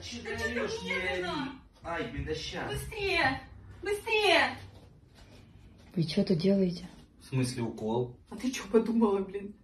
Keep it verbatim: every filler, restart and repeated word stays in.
че ты орешь, не ори. Ай, блин, да щас. Быстрее! Быстрее! Вы что тут делаете? В смысле укол? А ты что подумала, блин?